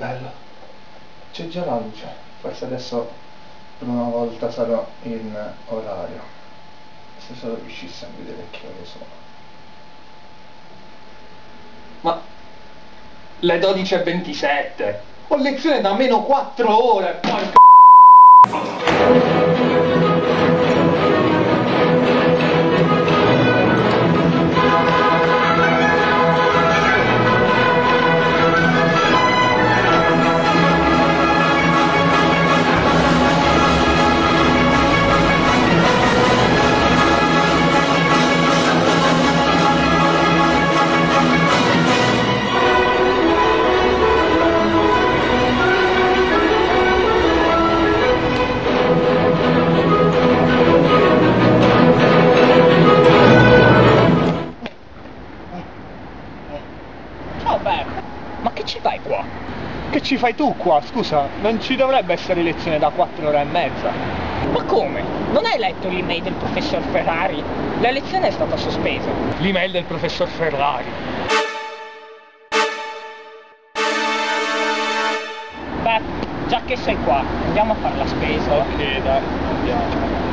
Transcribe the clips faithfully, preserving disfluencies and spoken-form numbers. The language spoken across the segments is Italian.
bello, c'è già la luce, forse adesso per una volta sarò in orario, se solo riuscissi a vedere che ore sono. Ma le dodici e ventisette, ho lezione da meno quattro ore, porca ma che ci fai qua? Che ci fai tu qua? Scusa, non ci dovrebbe essere lezione da quattro ore e mezza? Ma come? Non hai letto l'email del professor Ferrari? La lezione è stata sospesa. L'email del professor Ferrari? Beh, già che sei qua, andiamo a fare la spesa. Ok, dai, andiamo.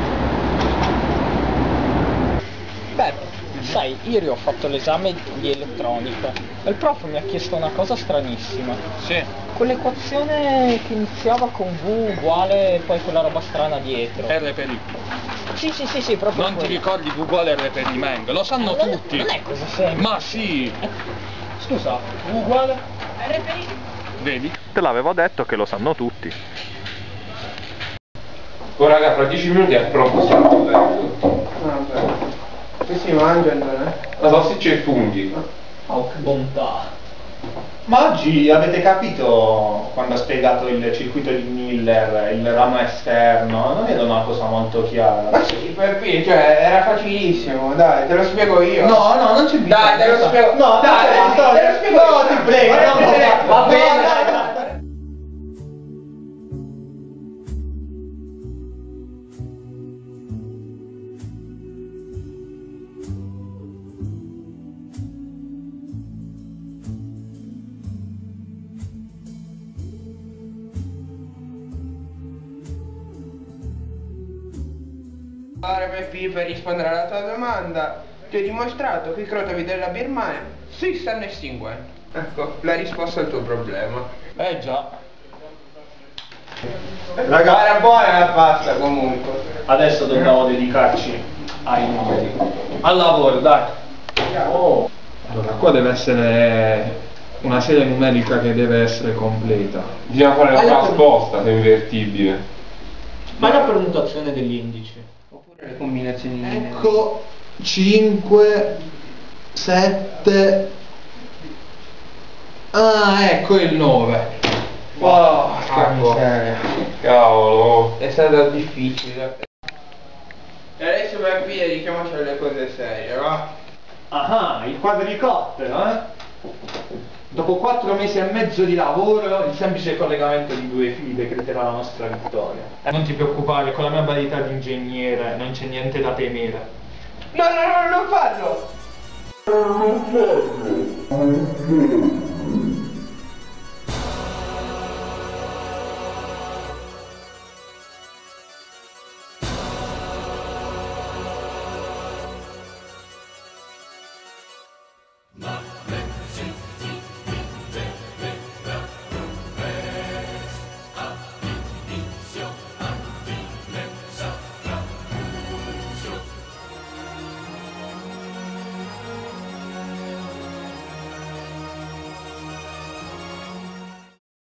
Beh, sai, ieri ho fatto l'esame di elettronica e il prof mi ha chiesto una cosa stranissima. Sì. Quell'equazione che iniziava con V uguale e poi quella roba strana dietro. R per I. Sì, sì, sì, sì, proprio Non quella. ti ricordi V uguale R per I, Meng? Lo sanno non tutti. È, non è cosa semplice. Ma sì. Scusa, V uguale? R per I. Vedi? Te l'avevo detto che lo sanno tutti. Oh raga, fra dieci minuti è pronto, siamo a letto. Vabbè. Qui si mangia allora? La salsiccia e i funghi. Oh, che bontà. Ma oggi avete capito quando ha spiegato il circuito di Miller, il ramo esterno? Non era una cosa molto chiara. Ma sì, per qui, cioè, era facilissimo, dai, te lo spiego io. No, no, non c'è bisogno. Dai, te lo spiego. No, dai, dai, dai, te lo spiego io. no, ti prego. Voglio no, vedere- va bene, No, dai, dai, dai. Allora Peppi, per rispondere alla tua domanda, ti ho dimostrato che i crotovi della Birmania si stanno estinguendo. Ecco, la risposta al tuo problema. Eh già. Raga, era buona la pasta comunque. Adesso dobbiamo dedicarci ai numeri. Al lavoro, dai. Oh. Allora, qua deve essere una serie numerica che deve essere completa. Bisogna fare la trasposta, se è invertibile. Fai la permutazione degli indici. Oppure le combinazioni. Ecco, cinque, sette... Ah, ecco il nove. Wow, Porca miseria. Cavolo. È stato difficile. E adesso Peppi dedichiamoci alle cose serie, va? Ah, il quadricottero, eh? Dopo quattro mesi e mezzo di lavoro, il semplice collegamento di due fili decreterà la nostra vittoria. E non ti preoccupare, con la mia abilità di ingegnere non c'è niente da temere. No, no, no, non farlo! Non farlo!